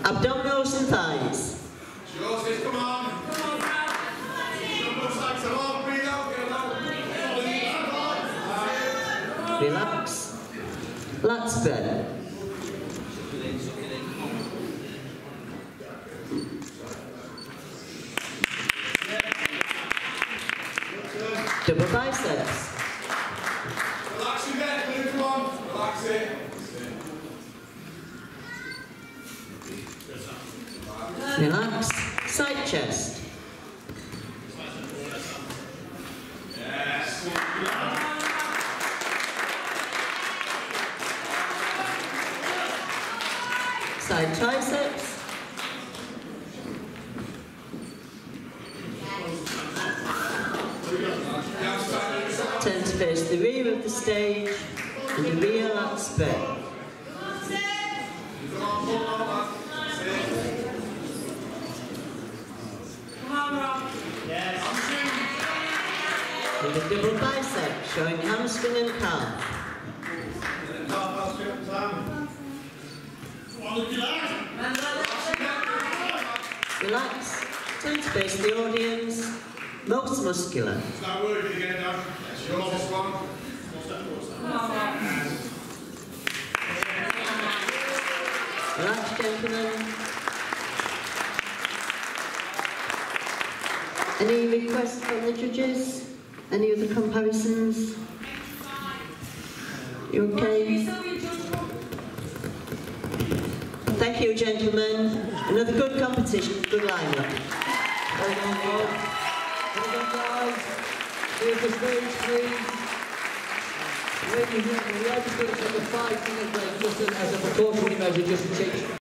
Abdominals and thighs. Yours, come on. Come on, come on, breathe out, Relax. Lat spread. Double biceps. Relax your neck, come on. Relax it. Relax. Side chest. Yes. Side triceps. Turn to face the rear of the stage and the rear lat spread. With a double bicep showing hamstring and calf. Relax, turn to face the audience, most muscular. It's not working again now. That's yours, this one. Relax, gentlemen. Any requests from the judges? Any other comparisons? You okay? Thank you, gentlemen. Another good competition, good lineup. Well done, Rob. Well done, guys. Here's the stage, please. Ladies and gentlemen, we are just going to take a 5-minute break just as a precautionary measure, just to take